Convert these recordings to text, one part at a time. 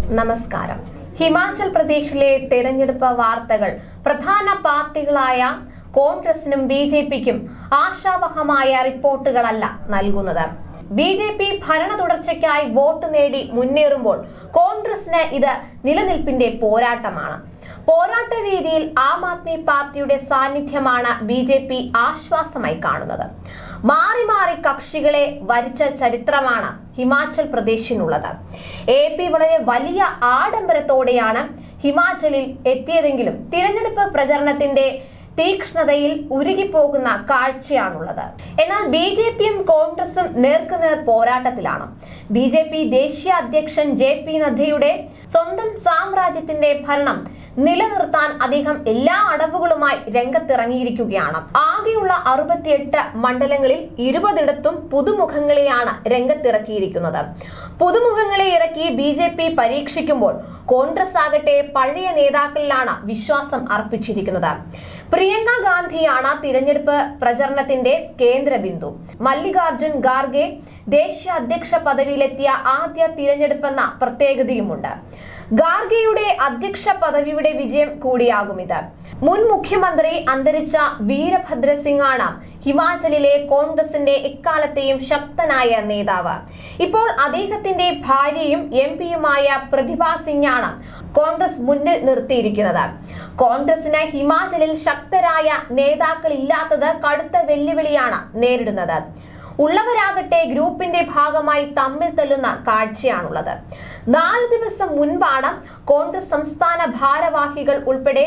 നമസ്കാരം. ഹിമാചൽ പ്രദേശിലെ തെരഞ്ഞെടുപ്പ് വാർത്തകൾ പ്രധാന പാർട്ടികളായ കോൺഗ്രസിനും ബിജെപിക്കും ആശാവഹമായ റിപ്പോർട്ടുകളല്ല നൽകുന്നത്. ബിജെപി ഭരണ തുടർച്ചയ്ക്കായി വോട്ട് നേടി മുന്നേറുമ്പോൾ കോൺഗ്രസിന് ഇത് നിലനിൽപ്പിന്റെ പോരാട്ടമാണ്. പോരാട്ട വേദിയിൽ ആം ആദ്മി പാർട്ടിയുടെ സാന്നിധ്യമാണ് ബിജെപി ആശ്വാസമായി കാണുന്നത്. മാറി മാറി കക്ഷികളെ വരിച്ച ചരിത്രമാണ് ഹിമാചൽ പ്രദേശിനുള്ളത്. AP വളരെ വലിയ ആഡംബരത്തോടെയാണ് ഹിമാചലിൽ എത്തിയതെങ്കിലും തിരഞ്ഞെടുപ്പ് പ്രചരണത്തിന്റെ തീക്ഷ്ണതയിൽ ഉരുകിപ്പോകുന്ന കാഴ്ചയാണുള്ളത്. എന്നാൽ ബിജെപിയും കോൺഗ്രസും നേർക്കുനേർ പോരാട്ടത്തിലാണ്. ബിജെപി ദേശീയ അധ്യക്ഷൻ JP നദ്ദയുടെ സ്വന്തം സാമ്രാജ്യത്തിന്റെ ഭരണം നിലനിർത്താൻ അദ്ദേഹം എല്ലാ അടവുകളുമായി രംഗത്തിറങ്ങിയിരിക്കുകയാണ്. ആകെയുള്ള 68 മണ്ഡലങ്ങളിൽ 20ഇടത്തും പുതുമുഖങ്ങളെയാണ് രംഗത്തിറക്കിയിരിക്കുന്നത്. പുതുമുഖങ്ങളെ ഇറക്കി ബിജെപി പരീക്ഷിക്കുമ്പോൾ കോൺഗ്രസ് ആകട്ടെ പഴയ നേതാക്കളിലാണ് വിശ്വാസം അർപ്പിച്ചിരിക്കുന്നത്. പ്രിയങ്ക ഗാന്ധിയാണ് തിരഞ്ഞെടുപ്പ് പ്രചരണത്തിന്റെ കേന്ദ്രബിന്ദു. മല്ലികാർജുൻ ഖാർഗെ ദേശീയ അധ്യക്ഷ പദവിയിലെത്തിയ ആദ്യ തിരഞ്ഞെടുപ്പെന്ന പ്രത്യേകതയുമുണ്ട്. ഖാർഗെയുടെ അധ്യക്ഷ പദവിയുടെ വിജയം കൂടിയാകും ഇത്. മുൻ മുഖ്യമന്ത്രി അന്തരിച്ച വീരഭദ്രസിംഗ് ആണ് ഹിമാചലിലെ കോൺഗ്രസിന്റെ എക്കാലത്തെയും ശക്തനായ നേതാവ്. ഇപ്പോൾ അദ്ദേഹത്തിന്റെ ഭാര്യയും MP-യുമായ പ്രതിഭ സിംഗ് ആണ് കോൺഗ്രസ് മുന്നിൽ നിർത്തിയിരിക്കുന്നത്. കോൺഗ്രസിന് ഹിമാചലിൽ ശക്തരായ നേതാക്കളില്ലാത്തത് കടുത്ത വെല്ലുവിളിയാണ് നേരിടുന്നത്. ഉള്ളവരാകട്ടെ ഗ്രൂപ്പിന്റെ ഭാഗമായി തമ്മിൽ തല്ലുന്ന കാഴ്ചയാണുള്ളത്. 4 ദിവസം മുൻപാണ് കോൺഗ്രസ് സംസ്ഥാന ഭാരവാഹികൾ ഉൾപ്പെടെ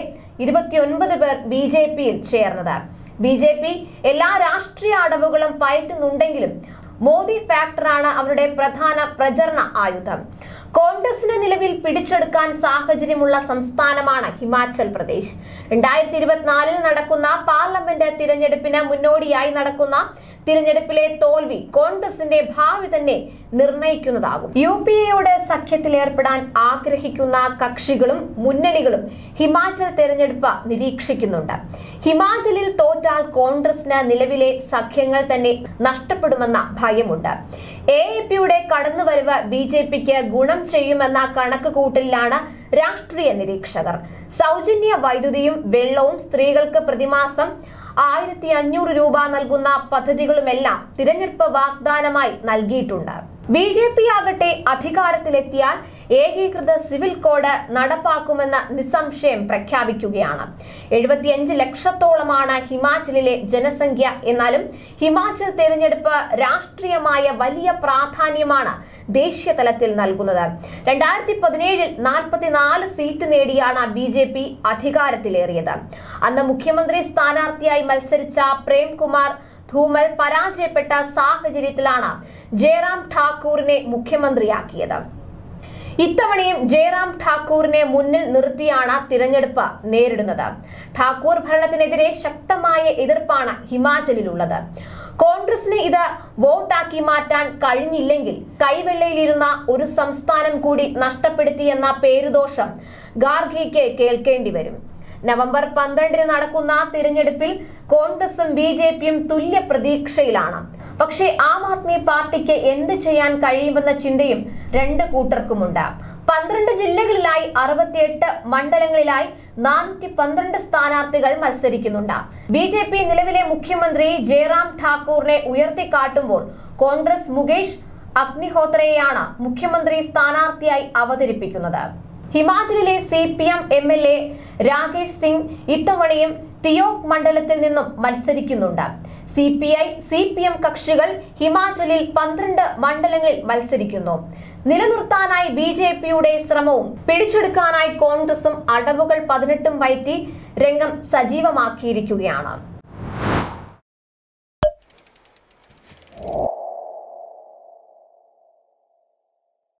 29 പേർ ബിജെപിയിൽ ചേർന്നത്. ബിജെപി എല്ലാ രാഷ്ട്രീയ അടവുകളും പയറ്റുന്നുണ്ടെങ്കിലും മോദി ഫാക്ടറാണ് അവരുടെ പ്രധാന പ്രചരണ ആയുധം. കോൺഗ്രസിന് നിലവിൽ പിടിച്ചെടുക്കാൻ സാഹചര്യമുള്ള സംസ്ഥാനമാണ് ഹിമാചൽ പ്രദേശ്. 2024 നടക്കുന്ന പാർലമെന്റ് തിരഞ്ഞെടുപ്പിന് മുന്നോടിയായി നടക്കുന്ന തിരഞ്ഞെടുപ്പിലെ തോൽവി കോൺഗ്രസിന്റെ ഭാവി തന്നെ നിർണയിക്കുന്നതാകും. UPA-യോട് സഖ്യത്തിലേർപ്പെടാൻ ആഗ്രഹിക്കുന്ന കക്ഷികളും മുന്നണികളും ഹിമാചൽ തെരഞ്ഞെടുപ്പ് നിരീക്ഷിക്കുന്നുണ്ട്. ഹിമാചലിൽ തോറ്റാൽ കോൺഗ്രസിന് നിലവിലെ സഖ്യങ്ങൾ തന്നെ നഷ്ടപ്പെടുമെന്ന ഭയമുണ്ട്. AAP-യുടെ കടന്നുവരവ് ബിജെപിക്ക് ഗുണം ചെയ്യുമെന്ന കണക്കുകൂട്ടലിലാണ് രാഷ്ട്രീയ നിരീക്ഷകർ. സൗജന്യ വൈദ്യുതിയും വെള്ളവും സ്ത്രീകൾക്ക് പ്രതിമാസം 1500 രൂപ നൽകുന്ന പദ്ധതികളുമെല്ലാം തിരഞ്ഞെടുപ്പ് വാഗ്ദാനമായി നൽകിയിട്ടുണ്ട്. ബിജെപി ആകട്ടെ അധികാരത്തിലെത്തിയാൽ ഏകീകൃത സിവിൽ കോഡ് നടപ്പാക്കുമെന്ന് നിസ്സംശയം പ്രഖ്യാപിക്കുകയാണ്. 75 ലക്ഷത്തോളമാണ് ഹിമാചലിലെ ജനസംഖ്യ. എന്നാലും ഹിമാചൽ തെരഞ്ഞെടുപ്പ് രാഷ്ട്രീയമായ വലിയ പ്രാധാന്യമാണ് ദേശീയ തലത്തിൽ നൽകുന്നത്. 2017 44 സീറ്റ് നേടിയാണ് ബിജെപി അധികാരത്തിലേറിയത്. അന്ന് മുഖ്യമന്ത്രി സ്ഥാനാർത്ഥിയായി മത്സരിച്ച പ്രേംകുമാർ ധൂമൽ പരാജയപ്പെട്ട സാഹചര്യത്തിലാണ് ജയറാം ഠാക്കൂറിനെ മുഖ്യമന്ത്രിയാക്കിയത്. ഇത്തവണയും ജയറാം ഠാക്കൂറിനെ മുന്നിൽ നിർത്തിയാണ് തിരഞ്ഞെടുപ്പ് നേരിടുന്നത്. ഠാക്കൂർ ഭരണത്തിനെതിരെ ശക്തമായ എതിർപ്പാണ് ഹിമാചലിലുള്ളത്. കോൺഗ്രസിന് ഇത് വോട്ടാക്കി മാറ്റാൻ കഴിഞ്ഞില്ലെങ്കിൽ കൈവെള്ളയിലിരുന്ന ഒരു സംസ്ഥാനം കൂടി നഷ്ടപ്പെടുത്തിയെന്ന പേരുദോഷം ഖാർഗെയ്ക്ക് കേൾക്കേണ്ടി വരും. നവംബർ 12 നടക്കുന്ന തിരഞ്ഞെടുപ്പിൽ കോൺഗ്രസും ബിജെപിയും തുല്യ പ്രതീക്ഷയിലാണ്. പക്ഷേ ആം ആദ്മി പാർട്ടിക്ക് എന്ത് ചെയ്യാൻ കഴിയുമെന്ന ചിന്തയും രണ്ട് കൂട്ടർക്കുമുണ്ട്. 12 ജില്ലകളിലായി 68 മണ്ഡലങ്ങളിലായി 412 സ്ഥാനാർത്ഥികൾ മത്സരിക്കുന്നുണ്ട്. ബിജെപി നിലവിലെ മുഖ്യമന്ത്രി ജയറാം ഠാക്കൂറിനെ ഉയർത്തിക്കാട്ടുമ്പോൾ കോൺഗ്രസ് മുകേഷ് അഗ്നിഹോത്രയെയാണ് മുഖ്യമന്ത്രി സ്ഥാനാർത്ഥിയായി അവതരിപ്പിക്കുന്നത്. ഹിമാചലിലെ CPM MLA രാകേഷ് സിംഗ് ഇത്തവണയും തിയോക് മണ്ഡലത്തിൽ നിന്നും മത്സരിക്കുന്നുണ്ട്. CPI CPM കക്ഷികൾ ഹിമാചലിൽ 12 മണ്ഡലങ്ങളിൽ മത്സരിക്കുന്നു. നിലനിർത്താനായി ബിജെപിയുടെ ശ്രമവും പിടിച്ചെടുക്കാനായി കോൺഗ്രസും അടവുകൾ 18 വയറ്റി രംഗം സജീവമാക്കിയിരിക്കുകയാണ്.